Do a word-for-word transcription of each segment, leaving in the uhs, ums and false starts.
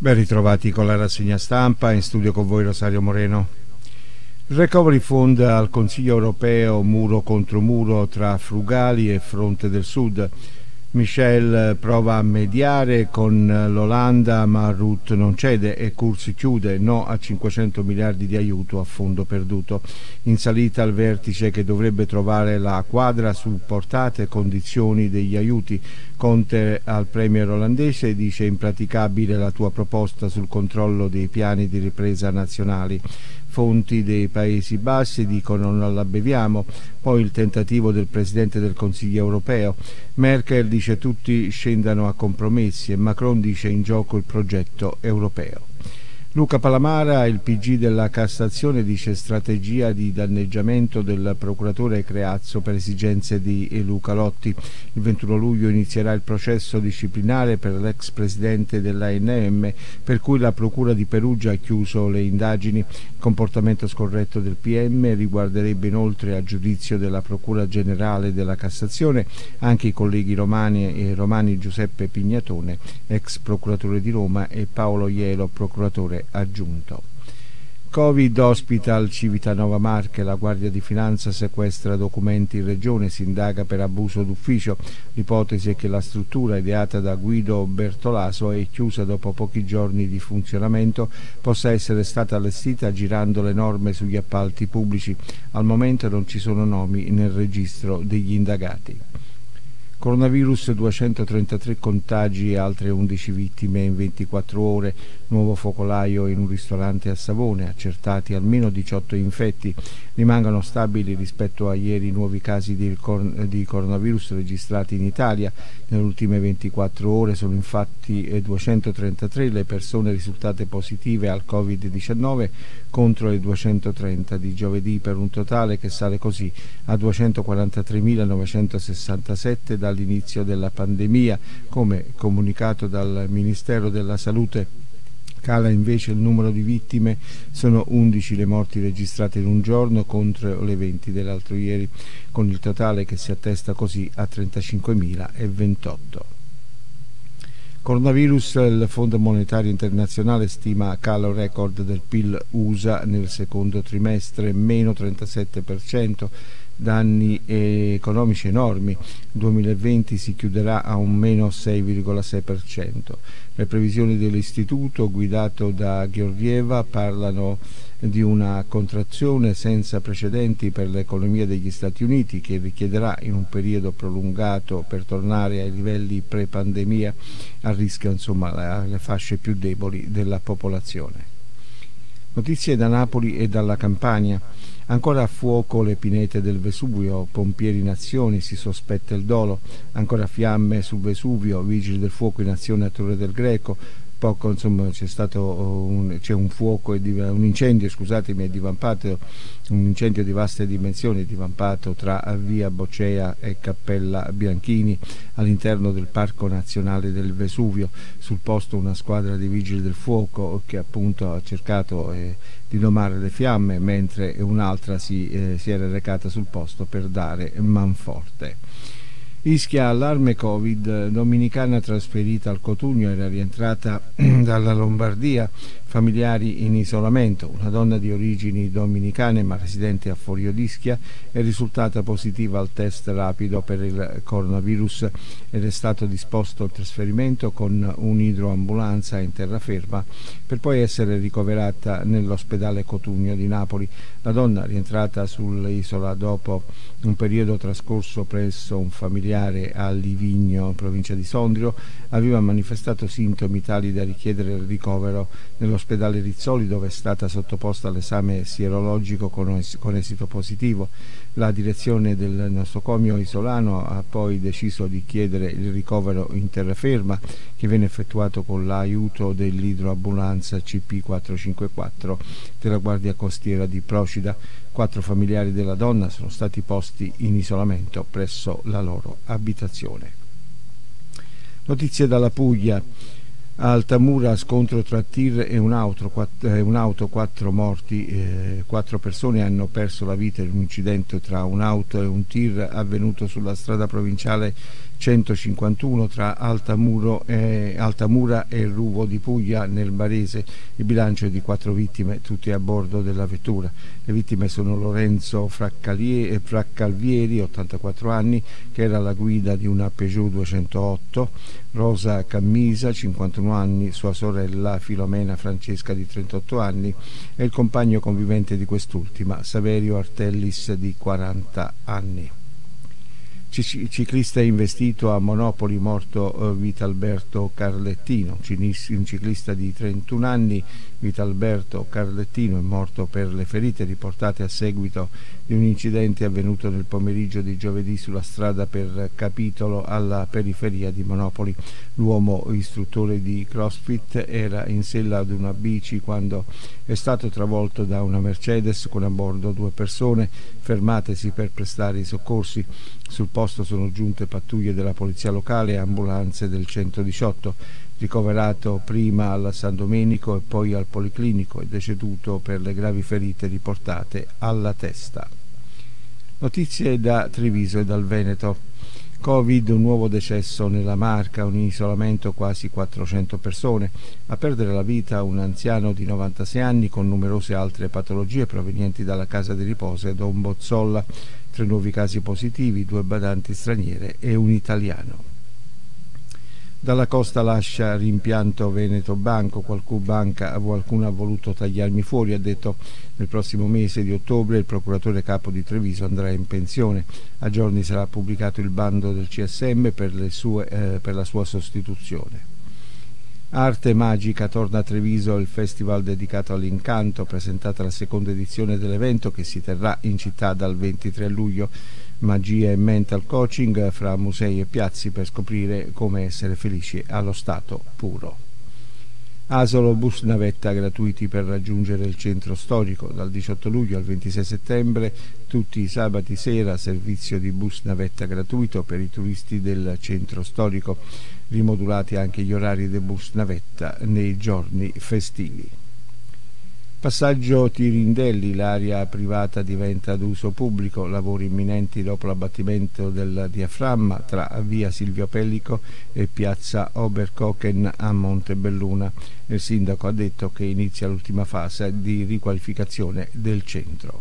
Ben ritrovati con la rassegna stampa, in studio con voi Rosario Moreno. Il Recovery Fund al Consiglio europeo, muro contro muro tra frugali e fronte del Sud. Michel prova a mediare con l'Olanda, ma Rutte non cede e Kurz chiude, no a cinquecento miliardi di aiuto a fondo perduto. In salita al vertice che dovrebbe trovare la quadra su portate e condizioni degli aiuti. Conte al premier olandese dice impraticabile la tua proposta sul controllo dei piani di ripresa nazionali. Fonti dei Paesi Bassi dicono non la beviamo, poi il tentativo del Presidente del Consiglio europeo. Merkel dice tutti scendano a compromessi e Macron dice in gioco il progetto europeo. Luca Palamara, il P G della Cassazione, dice strategia di danneggiamento del procuratore Creazzo per esigenze di Luca Lotti. Il ventuno luglio inizierà il processo disciplinare per l'ex presidente dell'A N M, per cui la Procura di Perugia ha chiuso le indagini. Il comportamento scorretto del P M riguarderebbe inoltre, a giudizio della Procura Generale della Cassazione, anche i colleghi romani e romani Giuseppe Pignatone, ex procuratore di Roma, e Paolo Ielo, procuratore aggiunto. Covid Hospital Civitanova Marche, la Guardia di Finanza sequestra documenti in regione, si indaga per abuso d'ufficio. L'ipotesi è che la struttura, ideata da Guido Bertolaso e chiusa dopo pochi giorni di funzionamento, possa essere stata allestita girando le norme sugli appalti pubblici. Al momento non ci sono nomi nel registro degli indagati. Coronavirus, duecentotrentatré contagi e altre undici vittime in ventiquattro ore. Nuovo focolaio in un ristorante a Savone, accertati almeno diciotto infetti. Rimangono stabili rispetto a ieri i nuovi casi di, di coronavirus registrati in Italia. Nelle ultime ventiquattro ore sono infatti duecentotrentatré le persone risultate positive al covid diciannove contro le duecentotrenta di giovedì, per un totale che sale così a duecentoquarantatremilanovecentosessantasette dall'inizio della pandemia. Come comunicato dal Ministero della Salute, cala invece il numero di vittime, sono undici le morti registrate in un giorno contro le venti dell'altro ieri, con il totale che si attesta così a trentacinquemilaventotto. Coronavirus, il Fondo Monetario Internazionale stima calo record del P I L U S A nel secondo trimestre, meno trentasette per cento, danni economici enormi. Il duemilaventi si chiuderà a un meno sei virgola sei per cento. Le previsioni dell'istituto, guidato da Georgieva, parlano di una contrazione senza precedenti per l'economia degli Stati Uniti, che richiederà in un periodo prolungato per tornare ai livelli pre-pandemia, a rischio insomma le fasce più deboli della popolazione. Notizie da Napoli e dalla Campania. Ancora a fuoco le pinete del Vesuvio, pompieri in azione, si sospetta il dolo. Ancora fiamme sul Vesuvio, vigili del fuoco in azione a Torre del Greco. Poco insomma c'è stato un, c'è un fuoco e un incendio, scusatemi, è divampato, un incendio di vaste dimensioni, divampato tra via Boccea e Cappella Bianchini all'interno del Parco Nazionale del Vesuvio. Sul posto una squadra di vigili del fuoco che appunto ha cercato eh, di domare le fiamme, mentre un'altra si, eh, si era recata sul posto per dare manforte. Ischia, allarme Covid, dominicana trasferita al Cotugno, era rientrata dalla Lombardia, familiari in isolamento. Una donna di origini dominicane ma residente a Forio d'Ischia è risultata positiva al test rapido per il coronavirus ed è stato disposto il trasferimento con un'idroambulanza in terraferma per poi essere ricoverata nell'ospedale Cotugno di Napoli. La donna, rientrata sull'isola dopo un periodo trascorso presso un familiare a Livigno, provincia di Sondrio, aveva manifestato sintomi tali da richiedere il ricovero nell'ospedale Rizzoli, dove è stata sottoposta all'esame sierologico con, es- con esito positivo. La direzione del nosocomio isolano ha poi deciso di chiedere il ricovero in terraferma, che viene effettuato con l'aiuto dell'idroambulanza C P quattrocentocinquantaquattro della Guardia Costiera di Procida. Quattro familiari della donna sono stati posti in isolamento presso la loro abitazione. Notizie dalla Puglia. A Altamura scontro tra tir e un'auto, quattro, eh, un'auto, quattro morti, eh, quattro persone hanno perso la vita in un incidente tra un'auto e un tir avvenuto sulla strada provinciale centocinquantuno tra Altamuro e, Altamura e Ruvo di Puglia nel Barese. Il bilancio è di quattro vittime, tutte a bordo della vettura. Le vittime sono Lorenzo Fraccalvieri, ottantaquattro anni, che era alla guida di una Peugeot duecentootto, Rosa Cammisa, cinquantuno anni, sua sorella Filomena Francesca di trentotto anni e il compagno convivente di quest'ultima, Saverio Artellis di quaranta anni. Ciclista investito a Monopoli, morto Vitalberto Carlettino. Un ciclista di trentuno anni, Vitalberto Carlettino, è morto per le ferite riportate a seguito di un incidente avvenuto nel pomeriggio di giovedì sulla strada per Capitolo alla periferia di Monopoli. L'uomo, istruttore di CrossFit, era in sella ad una bici quando è stato travolto da una Mercedes con a bordo due persone fermatesi per prestare i soccorsi. Sul posto sono giunte pattuglie della polizia locale e ambulanze del centodiciotto. Ricoverato prima al San Domenico e poi al Policlinico, è deceduto per le gravi ferite riportate alla testa. Notizie da Treviso e dal Veneto. Covid, un nuovo decesso nella Marca, un isolamento quasi quattrocento persone. A perdere la vita un anziano di novantasei anni con numerose altre patologie provenienti dalla casa di riposo a Don Bozzolla. Tre nuovi casi positivi, due badanti straniere e un italiano. Dalla Costa lascia rimpianto Veneto Banco, qualcun banca, qualcuno ha voluto tagliarmi fuori, ha detto. Nel prossimo mese di ottobre il procuratore capo di Treviso andrà in pensione. A giorni sarà pubblicato il bando del C S M per, le sue, eh, per la sua sostituzione. Arte Magica, torna a Treviso il festival dedicato all'incanto, presentata la seconda edizione dell'evento che si terrà in città dal ventitré luglio. Magia e mental coaching fra musei e piazzi per scoprire come essere felici allo stato puro. Asolo, bus navetta gratuiti per raggiungere il centro storico. Dal diciotto luglio al ventisei settembre, tutti i sabati sera, servizio di bus navetta gratuito per i turisti del centro storico. Rimodulati anche gli orari del bus navetta nei giorni festivi. Passaggio Tirindelli, l'area privata diventa ad uso pubblico, lavori imminenti dopo l'abbattimento del diaframma tra via Silvio Pellico e piazza Oberkochen a Montebelluna. Il sindaco ha detto che inizia l'ultima fase di riqualificazione del centro.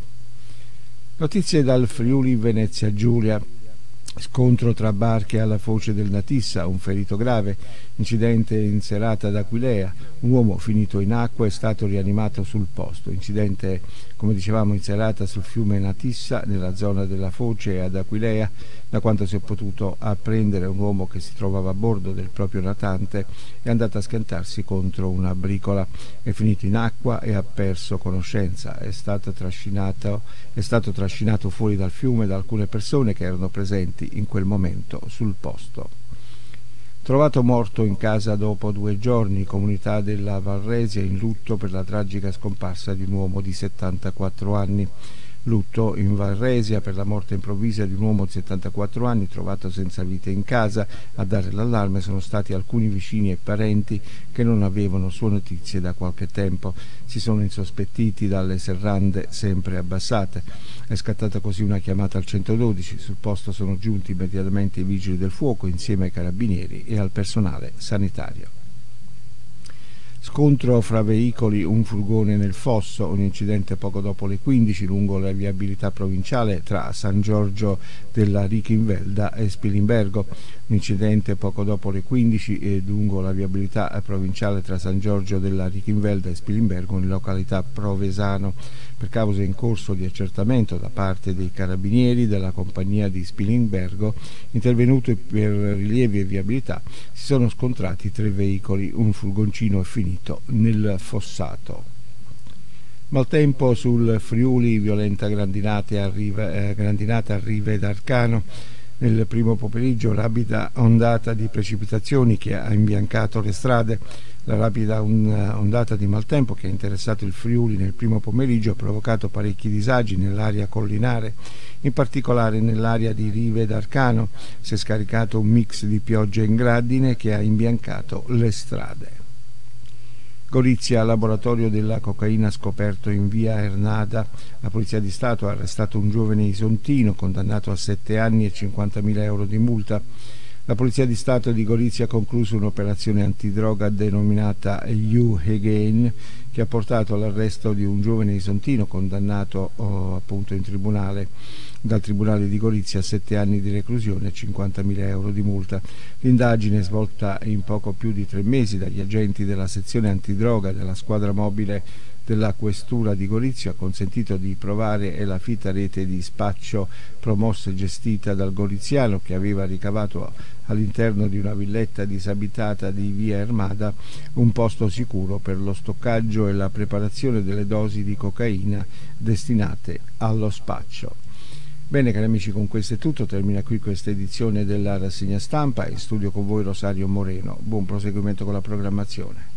Notizie dal Friuli Venezia Giulia. Scontro tra barche alla foce del Natissa, un ferito grave, incidente in serata ad Aquilea, un uomo finito in acqua è stato rianimato sul posto, incidente come dicevamo in serata sul fiume Natissa nella zona della foce ad Aquilea. Da quanto si è potuto apprendere, un uomo che si trovava a bordo del proprio natante è andato a schiantarsi contro una bricola, è finito in acqua e ha perso conoscenza, è stato trascinato, è stato trascinato fuori dal fiume da alcune persone che erano presenti in quel momento sul posto. Trovato morto in casa dopo due giorni, comunità della Varresia in lutto per la tragica scomparsa di un uomo di settantaquattro anni. Lutto in Varresia per la morte improvvisa di un uomo di settantaquattro anni trovato senza vita in casa. A dare l'allarme sono stati alcuni vicini e parenti che non avevano sue notizie da qualche tempo. Si sono insospettiti dalle serrande sempre abbassate. È scattata così una chiamata al centododici. Sul posto sono giunti immediatamente i vigili del fuoco insieme ai carabinieri e al personale sanitario. Scontro fra veicoli, un furgone nel fosso, un incidente poco dopo le quindici lungo la viabilità provinciale tra San Giorgio della Richinvelda e Spilimbergo. Un incidente poco dopo le quindici e lungo la viabilità provinciale tra San Giorgio della Richinvelda e Spilimbergo in località Provesano. Per causa in corso di accertamento da parte dei carabinieri della compagnia di Spilimbergo, intervenuti per rilievi e viabilità, si sono scontrati tre veicoli, un furgoncino è finito nel fossato. Maltempo sul Friuli, violenta grandinata a Rive, eh, grandinata a Rive d'Arcano. Nel primo pomeriggio rapida ondata di precipitazioni che ha imbiancato le strade. La rapida ondata di maltempo che ha interessato il Friuli nel primo pomeriggio ha provocato parecchi disagi nell'area collinare, in particolare nell'area di Rive d'Arcano. Si è scaricato un mix di piogge in gradine che ha imbiancato le strade. Gorizia, laboratorio della cocaina scoperto in via Ernada. La Polizia di Stato ha arrestato un giovane isontino condannato a sette anni e cinquantamila euro di multa. La Polizia di Stato di Gorizia ha concluso un'operazione antidroga denominata You Again, che ha portato all'arresto di un giovane isontino condannato oh, appunto in tribunale dal Tribunale di Gorizia a sette anni di reclusione e cinquantamila euro di multa. L'indagine, svolta in poco più di tre mesi dagli agenti della sezione antidroga della squadra mobile della Questura di Gorizia, ha consentito di provare la fitta rete di spaccio promossa e gestita dal goriziano, che aveva ricavato all'interno di una villetta disabitata di via Ermada un posto sicuro per lo stoccaggio e la preparazione delle dosi di cocaina destinate allo spaccio. Bene cari amici, con questo è tutto, termina qui questa edizione della rassegna stampa. In studio con voi Rosario Moreno, buon proseguimento con la programmazione.